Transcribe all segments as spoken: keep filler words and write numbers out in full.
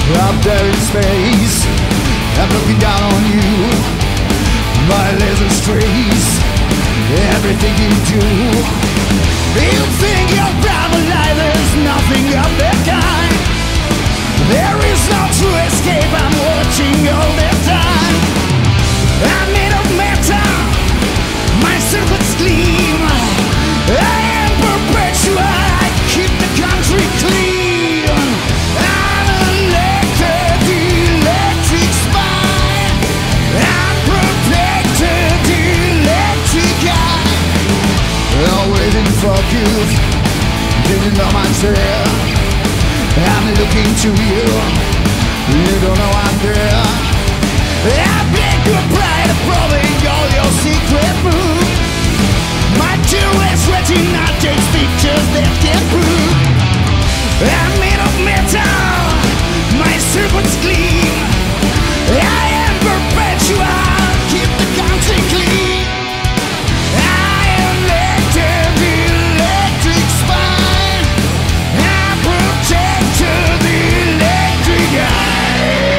Up there in space, I'm looking down on you. My laser strays everything you do. You think you're proud of life, there's nothing of that kind. There is no true escape, I'm watching all the time. I'm made of metal, my circuits gleam. I am perpetual, I keep the country clean. I'm elected, electric spine. I'm protected, electric eye. I'm waiting for you, didn't know myself. I'm looking to you, you don't know I'm there. I beg your pride, probing all your secret moves. My jewel's retina takes pictures that can prove. I'm made of metal, my circuits gleam. I am perpetual, keep the country clean. I am elected, electric spine. I protect the electric eye.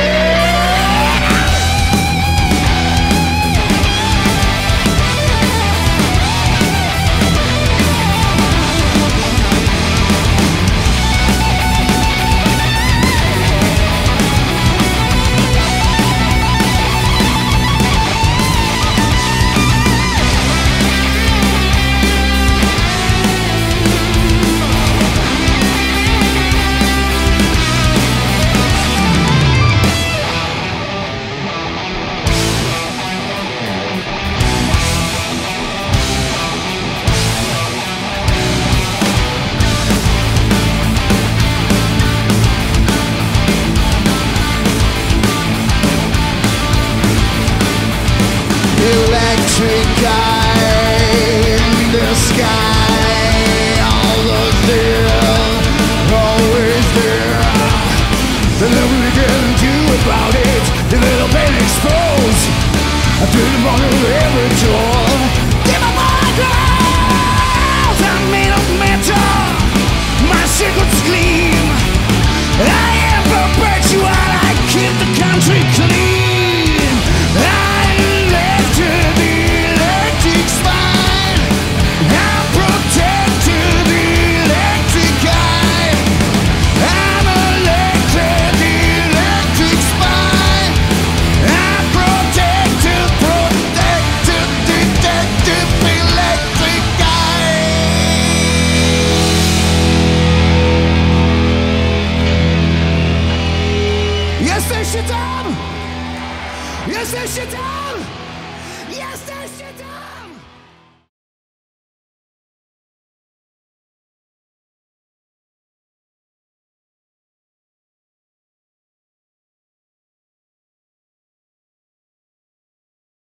Electric eye in the sky, always there, always there. There's nothing we can do about it, develop and expose. I feel the bottom of every door. Give up my girls, I'm made of metal, my circuits gleam. I